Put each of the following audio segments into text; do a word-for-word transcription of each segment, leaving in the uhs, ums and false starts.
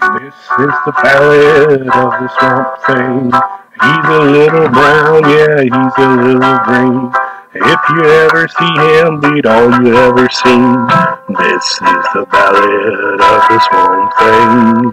This is the ballad of the swamp thing. He's a little brown, yeah, he's a little green. If you ever see him beat all you ever seen, this is the ballad of the swamp thing.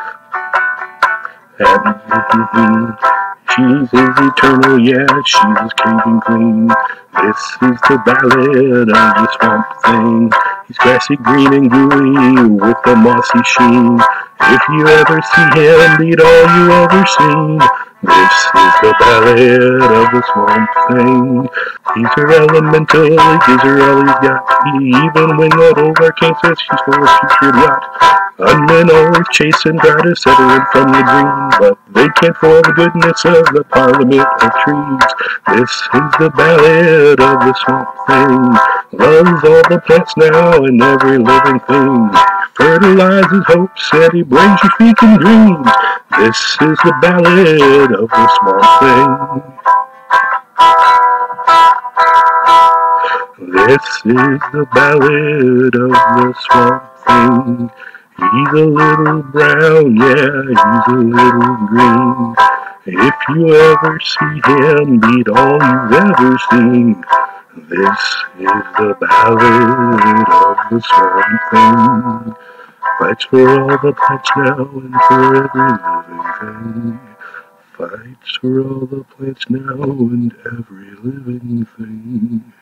And she's is eternal, yeah, she's caving clean. This is the ballad of the swamp thing. He's grassy green and gooey with a mossy sheen. If you ever see him beat all you ever seen, this is the ballad of the swamp thing. He's her elemental, he gives her all he's got. He even when that old arcane says she's full of putrid rot. Unmen always chasing, try to set her in from the green, but they can't foil the goodness of the parliament of trees. This is the ballad of the swamp thing. Loves all the plants now and every living thing. Fertilizes hopes and he brings you speaking dreams. This is the ballad of the swamp thing. This is the ballad of the swamp thing. He's a little brown, yeah, he's a little green. If you ever see him beat all you've ever seen, this is the ballad of the swamp thing. Fights for all the plants now and for every living thing. Fights for all the plants now and every living thing.